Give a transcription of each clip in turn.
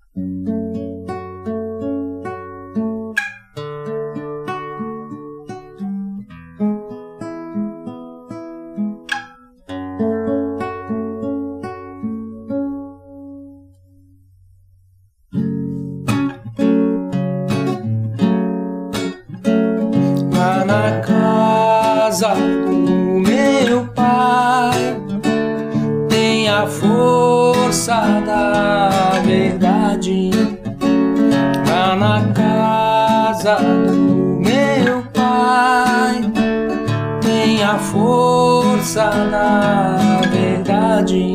Lá na casa do meu pai tem a força da verdade. Lá na casa do meu pai tem a força da verdade,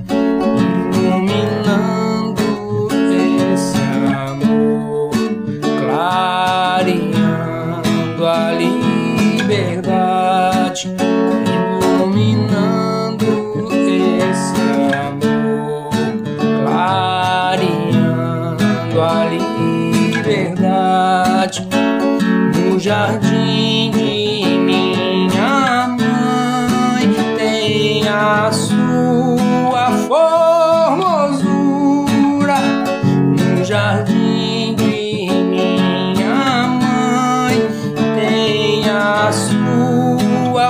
iluminando esse amor, clareando a liberdade, iluminando esse amor, clareando a liberdade. No jardim de minha mãe tem a sua formosura. No jardim de minha mãe tem a sua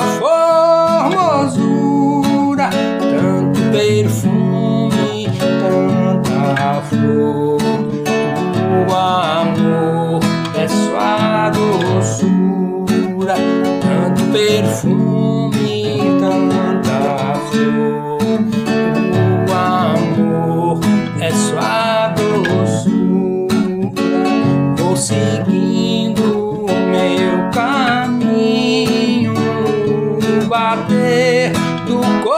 formosura, tanto perfume, tanta flor. O amor é sua doçura, tanto perfume, tanta flor. O amor é sua doçura. Vou seguindo meu caminho, no bater do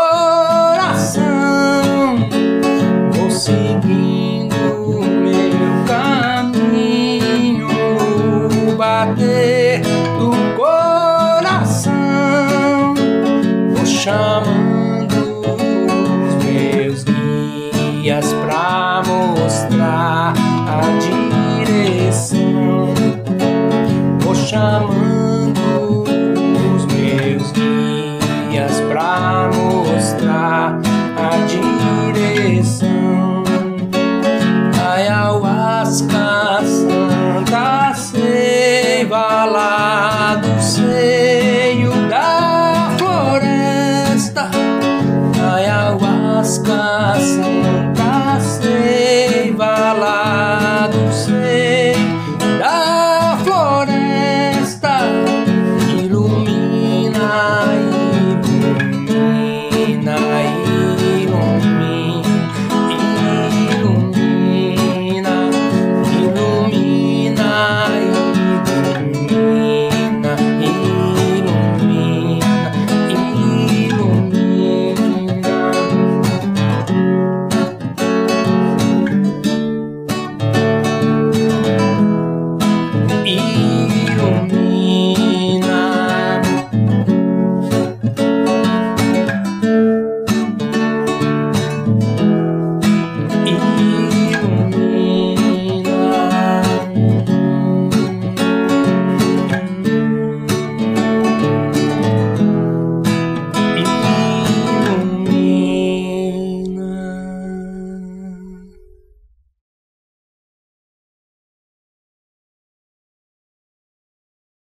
coração. Vou seguindo meu caminho, no bater do coração. Vou chamando os meus guias pra mostrar a direção. Vou chamando os meus guias pra mostrar a direção.